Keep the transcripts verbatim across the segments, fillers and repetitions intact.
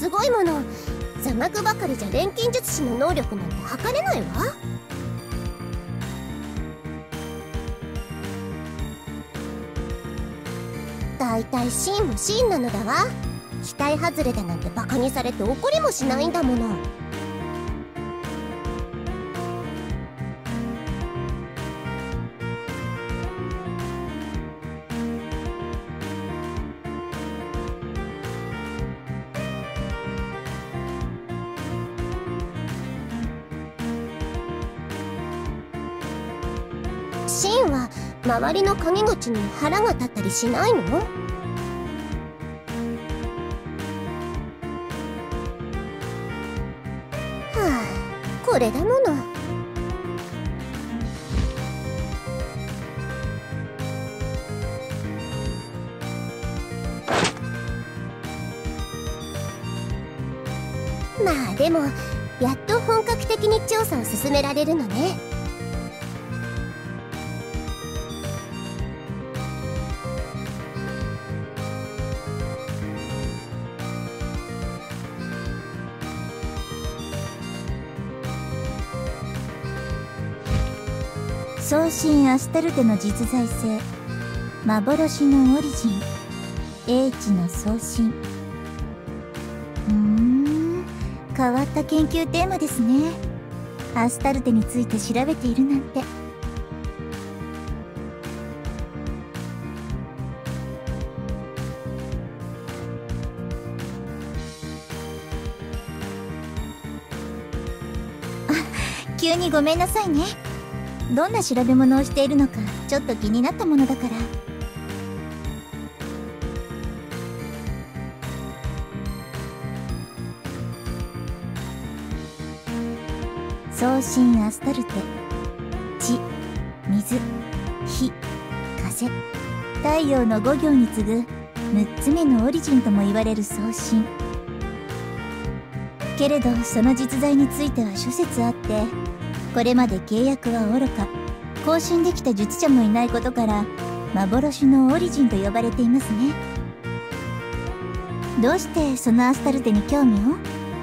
すごいもの。座学ばかりじゃ錬金術師の能力なんて測れないわ。だいたいシンもシンなのだわ。期待外れだなんてバカにされて怒りもしないんだもの。シンは周りの陰口に腹が立ったりしないの？はあ、これだもの。まあでもやっと本格的に調査を進められるのね。 送信アスタルテの実在性、幻のオリジン、英知の送信。うーん、変わった研究テーマですね。アスタルテについて調べているなんて。あ、急にごめんなさいね。どんな調べ物をしているのかちょっと気になったものだから。送信アスタルテ、地、水、火、風、太陽のご行に次ぐむっつめのオリジンとも言われる送信。けれどその実在については諸説あって、これまで契約はおろか更新できた術者もいないことから幻のオリジンと呼ばれていますね。どうしてそのアスタルテに興味を？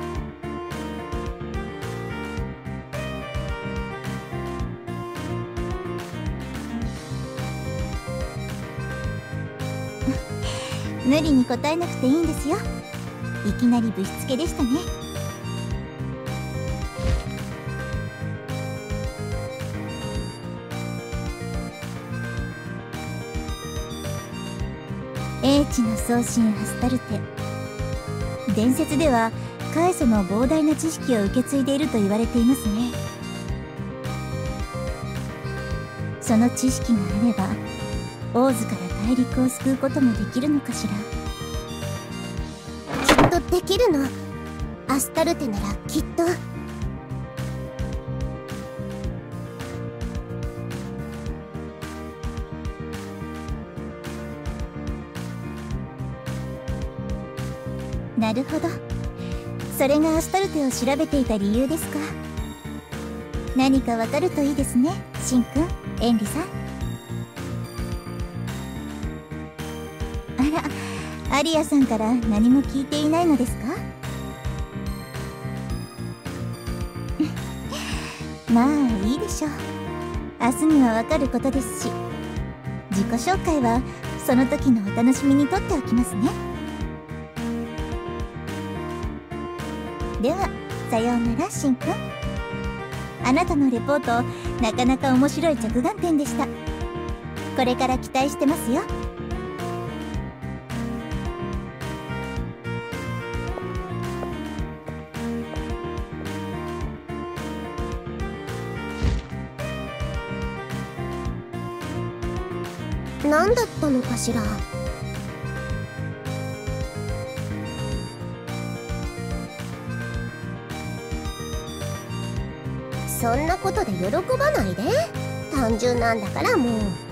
無理に答えなくていいんですよ。いきなりぶしつけでしたね。英知の送信アスタルテ。伝説ではカエソの膨大な知識を受け継いでいると言われていますね。その知識があればオーズから大陸を救うこともできるのかしら。 きっとできるの。アスタルテならきっと。 なるほど。それがアスタルテを調べていた理由ですか。何かわかるといいですね、シンくん、エンリさん。あら、アリアさんから何も聞いていないのですか？まあいいでしょう。明日にはわかることですし、自己紹介はその時のお楽しみにとっておきますね。ではさようなら、シンくん。あなたのレポートなかなか面白い着眼点でした。これから期待してますよ。 何だったのかしら。そんなことで喜ばないで。単純なんだからもう。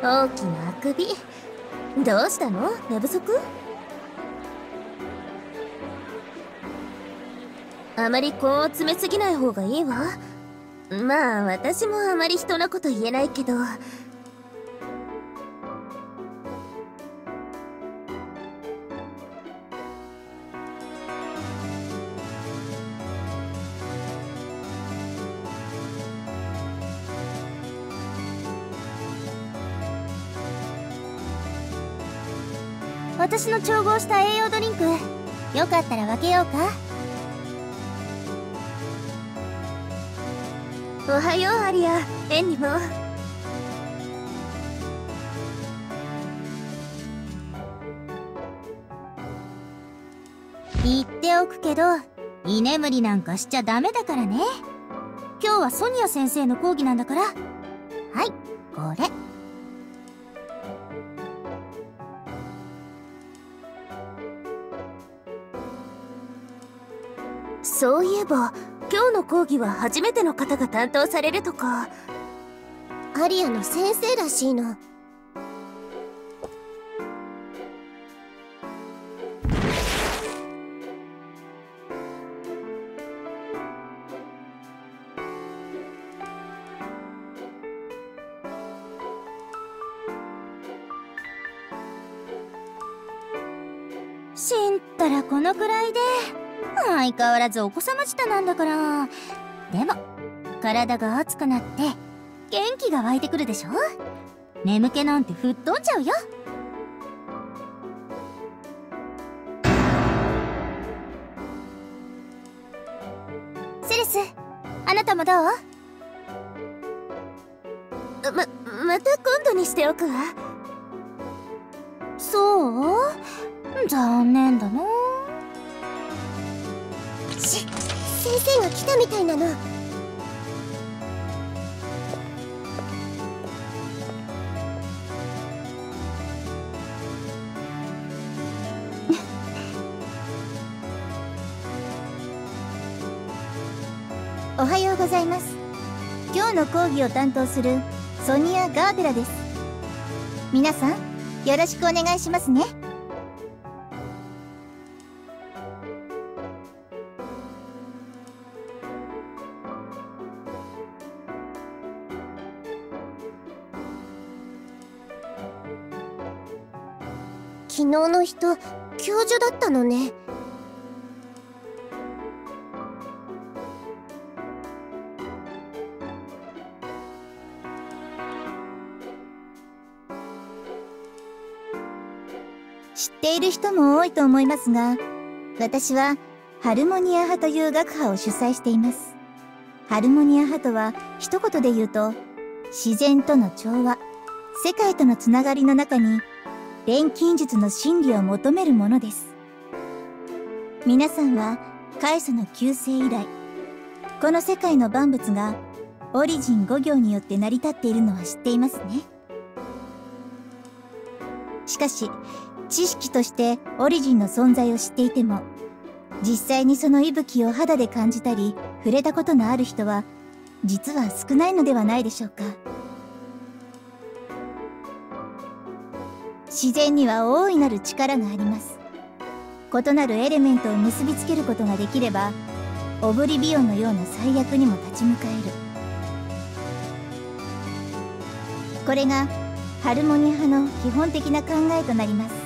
大きなあくび。どうしたの？寝不足？あまり根を詰めすぎない方がいいわ。まあ私もあまり人のこと言えないけど。私の調合した栄養ドリンク、よかったら分けようか。おはようアリア、エンにも。 言っておくけど、居眠りなんかしちゃダメだからね。今日はソニア先生の講義なんだから。はい、これ。 そういえば今日の講義は初めての方が担当されるとか。アリアの先生らしいの。 しんったらこのくらいで。相変わらずお子様舌なんだから。でも体が熱くなって元気が湧いてくるでしょ。眠気なんて吹っ飛んじゃうよ。セレス、あなたもどう？ ま、また今度にしておくわ。 そう？残念だな。 し、先生が来たみたいなの。 おはようございます。今日の講義を担当するソニア・ガーベラです。皆さんよろしくお願いしますね。 昨日の人、教授だったのね。 知っている人も多いと思いますが、私はハルモニア派という学派を主催しています。ハルモニア派とは一言で言うと、自然との調和、世界とのつながりの中に錬金術の真理を求めるものです。皆さんは開祖の旧世以来、この世界の万物がオリジンご行によって成り立っているのは知っていますね。しかし、知識としてオリジンの存在を知っていても、実際にその息吹を肌で感じたり触れたことのある人は実は少ないのではないでしょうか。自然には大いなる力があります。異なるエレメントを結びつけることができれば、オブリビオンのような最悪にも立ち向かえる。これがハルモニア派の基本的な考えとなります。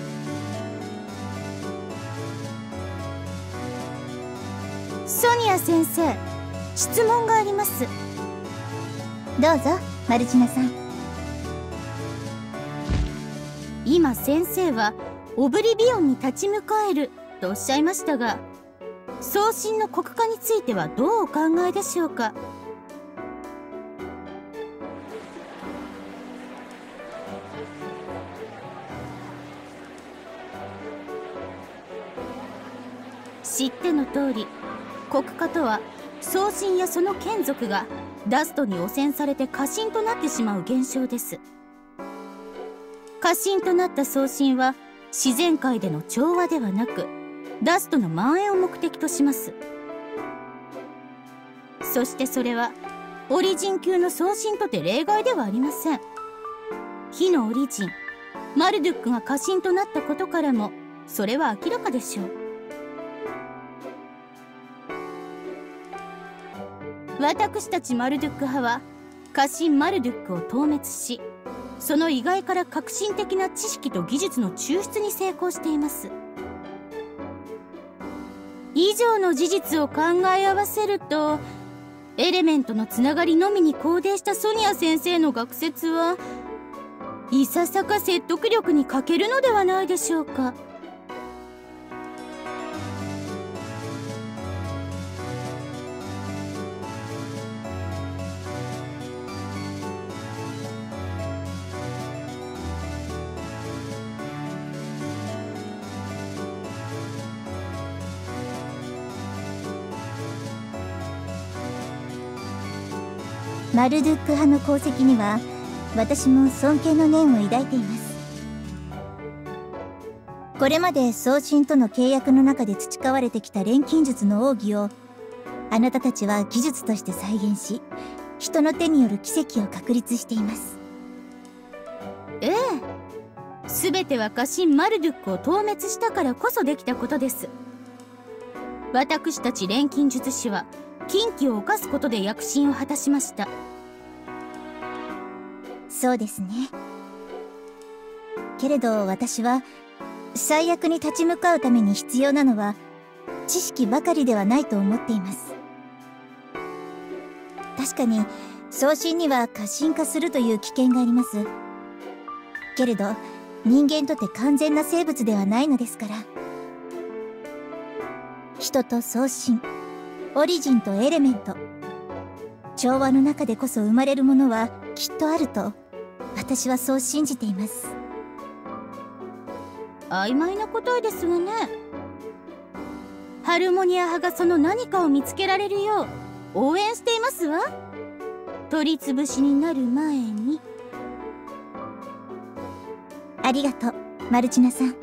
ソニア先生、質問があります。どうぞ、マルチナさん。 今先生はオブリビオンに立ち向かえるとおっしゃいましたが、送信の国家についてはどうお考えでしょうか。知っての通り、国家とは送信やその眷属がダストに汚染されて過信となってしまう現象です。過信となった送信は自然界での調和ではなく、ダストの蔓延を目的とします。そしてそれはオリジン級の送信とて例外ではありません。 火のオリジンマルドゥックが家臣となったことからもそれは明らかでしょう。私たちマルドゥック派は家臣マルドゥックを討滅し、その意外から革新的な知識と技術の抽出に成功しています。以上の事実を考え合わせると、エレメントのつながりのみに肯定したソニア先生の学説はいささか説得力に欠けるのではないでしょうか。 マルドゥック派の功績には私も尊敬の念を抱いています。これまで送信との契約の中で培われてきた錬金術の奥義をあなたたちは技術として再現し、人の手による奇跡を確立しています。 ええ、全ては家臣マルドゥックを討滅したからこそできたことです。私たち錬金術師は禁忌を犯すことで躍進を果たしました。 そうですね。けれど私は最悪に立ち向かうために必要なのは知識ばかりではないと思っています。確かに送信には過信化するという危険があります。けれど人間とて完全な生物ではないのですから。人と送信、オリジンとエレメント、調和の中でこそ生まれるものはきっとあると私はそう信じています。 曖昧な答えですわね。ハルモニア派がその何かを見つけられるよう応援していますわ。取り潰しになる前に。 ありがとう、マルチナさん。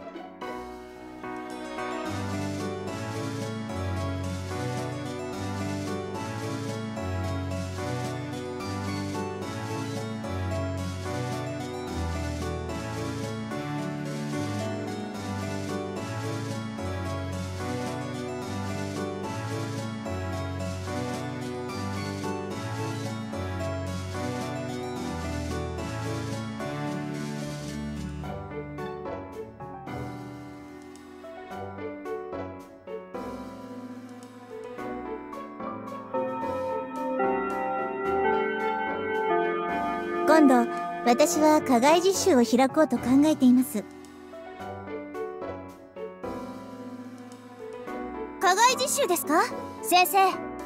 今度私は課外実習を開こうと考えています。 課外実習ですか、先生。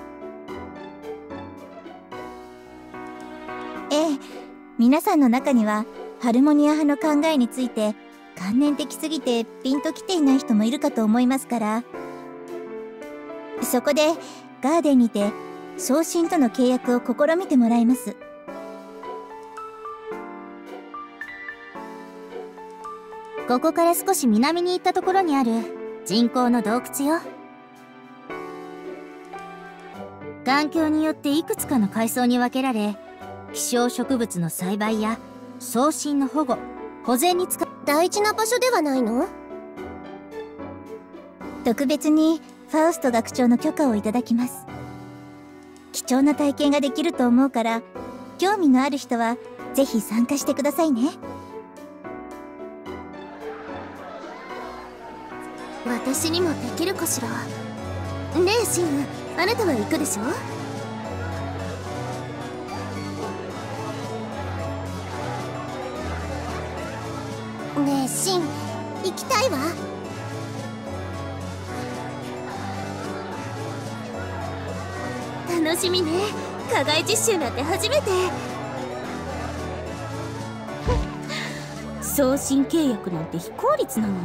ええ、皆さんの中にはハルモニア派の考えについて観念的すぎてピンときていない人もいるかと思いますから、そこでガーデンにて送信との契約を試みてもらいます。 ここから少し南に行ったところにある人工の洞窟よ。環境によっていくつかの階層に分けられ、希少植物の栽培や送信の保護、保全に使う大事な場所ではないの？ 特別にファウスト学長の許可をいただきます。貴重な体験ができると思うから、興味のある人はぜひ参加してくださいね。 私にもできるかしら。ねえシング、あなたは行くでしょ？ねえシン、行きたいわ。楽しみね。課外実習なんて初めて。 送信契約なんて非効率なのに。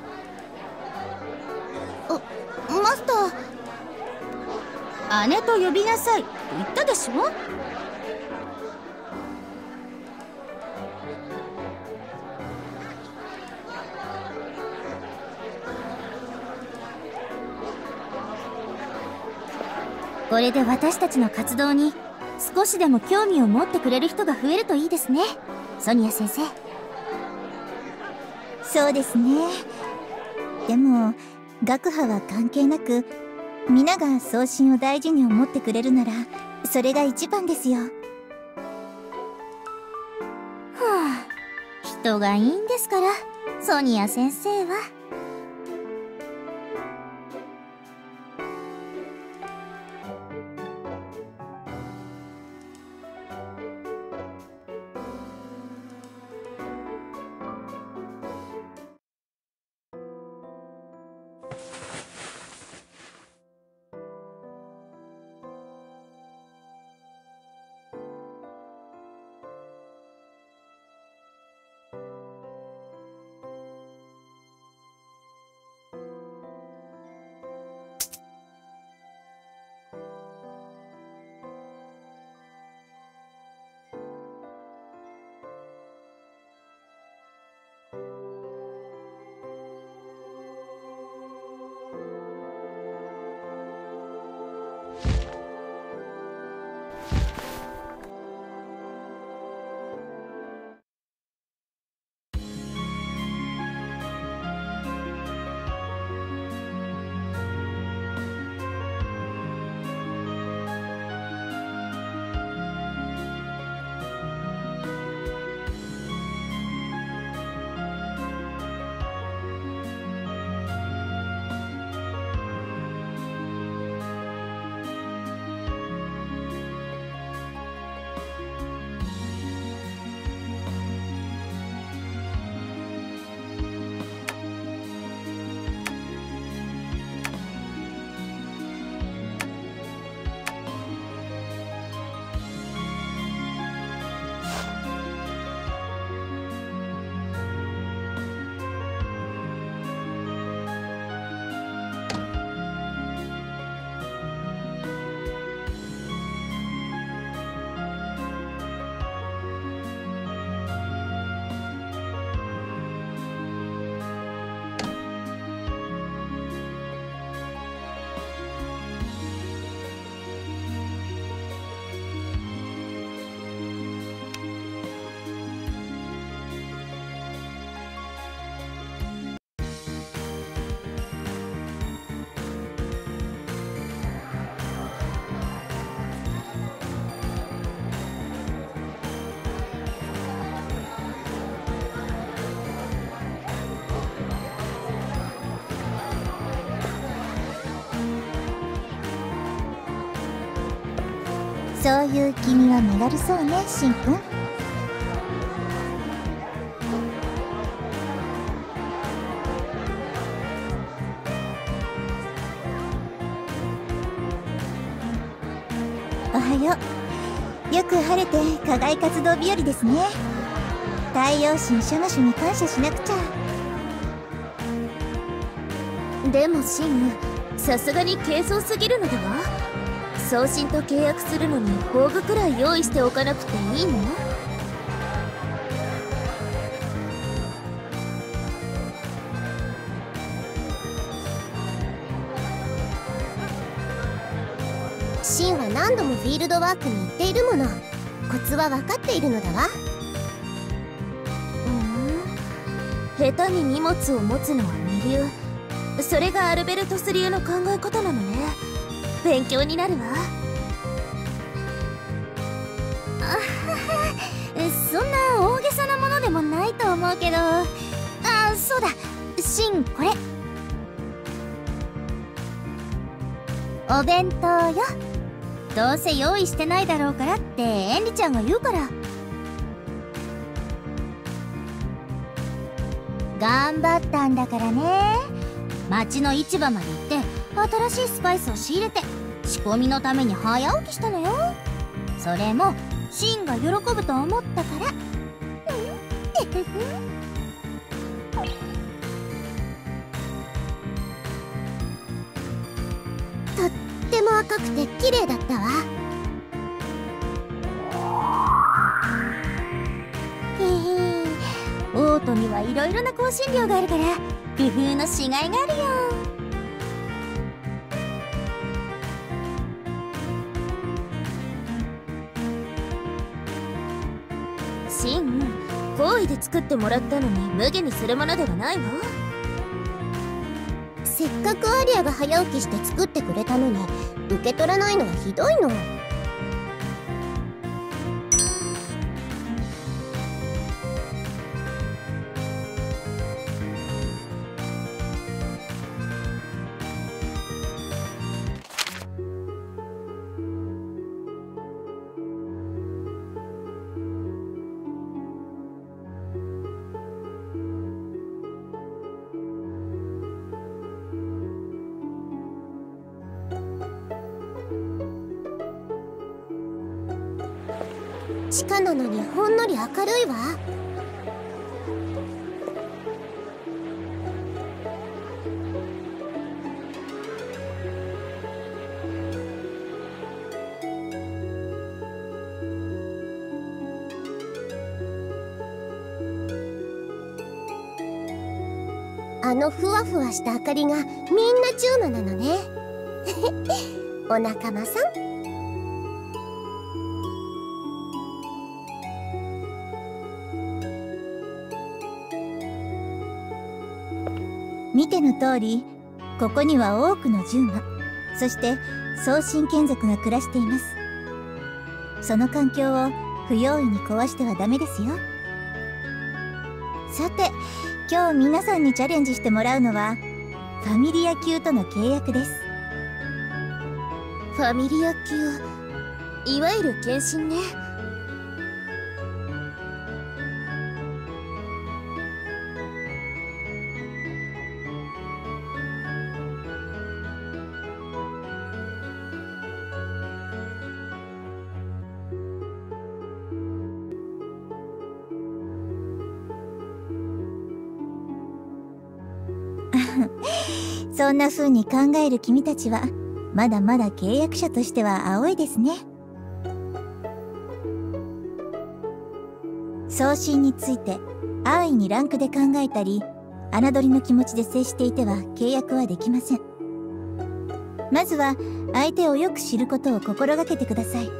マスター、姉と呼びなさいと言ったでしょ。 これで私たちの活動に少しでも興味を持ってくれる人が増えるといいですね。 ソニア先生。 そうですね。でも学派は関係なく皆が送信を大事に思ってくれるならそれが一番ですよ。はあ、人がいいんですからソニア先生は。 そういう君は身軽そうね、シンくん。おはよう。よく晴れて課外活動日和ですね。太陽神シャマシュに感謝しなくちゃ。 でもシン、さすがに軽装すぎるのでは？送信と契約するのに宝具くらい用意しておかなくていいの？シンは何度もフィールドワークに行っているもの。コツは分かっているのだわ。うん、下手に荷物を持つのは二流。それがアルベルトス流の考え方なのね。勉強になるわ。あそんな大げさなものでもないと思うけど。あ、そうだ、シン、これお弁当よ。どうせ用意してないだろうからってエンリちゃんが言うから。頑張ったんだからね。町の市場まで行って新しいスパイスを仕入れて仕込みのために早起きしたのよ。それもシンが喜ぶと思ったから。とっても赤くて綺麗だったわ。へへ、オートにはいろいろな香辛料があるから工夫のしがいがあるよ。シン、 好意で作ってもらったのに無下にするものではないわ。せっかくアリアが早起きして作ってくれたのに受け取らないのはひどいの。地下なのにほんのり明るいわ。あのふわふわした明かりがみんなチューマなのね。お仲間さん。 見ての通り、ここには多くの獣魔、そして送信眷属が暮らしています。その環境を不用意に壊してはダメですよ。さて、今日皆さんにチャレンジしてもらうのはファミリア級との契約です。 ファミリア級、いわゆる献身ね。 そんな風に考える君たちはまだまだ契約者としては青いですね。送信について安易にランクで考えたり侮りの気持ちで接していては契約はできません。まずは相手をよく知ることを心がけてください。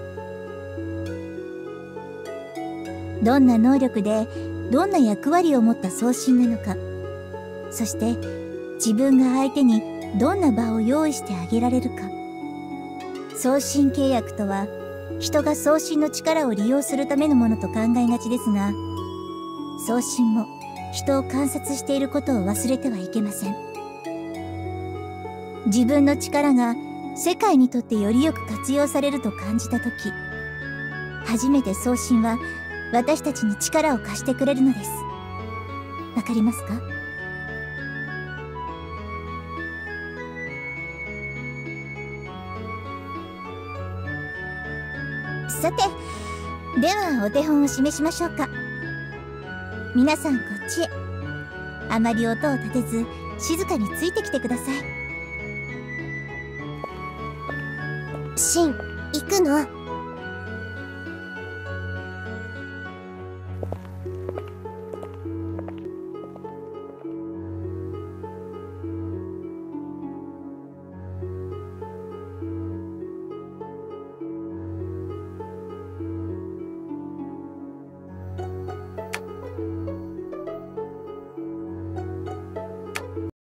どんな能力でどんな役割を持った送信なのか、そして自分が相手にどんな場を用意してあげられるか。送信契約とは人が送信の力を利用するためのものと考えがちですが、送信も人を観察していることを忘れてはいけません。自分の力が世界にとってよりよく活用されると感じたとき、初めて送信は私たちに力を貸してくれるのです。わかりますか？さて、ではお手本を示しましょうか。皆さんこっちへ。あまり音を立てず静かについてきてください。 シン、行くの？